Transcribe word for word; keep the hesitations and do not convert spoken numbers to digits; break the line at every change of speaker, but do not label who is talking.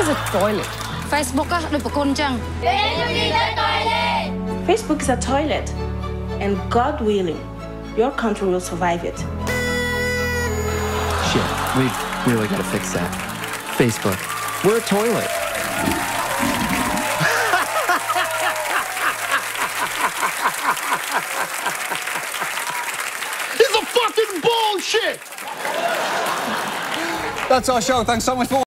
is a toilet.
Facebook อะหรือประกุนจัง
Facebook is a toilet, and God willing, your country will survive it.
Shit, we've really got to fix that. Facebook, we're a toilet.
It's a fucking bullshit!
That's our show. Thanks so much for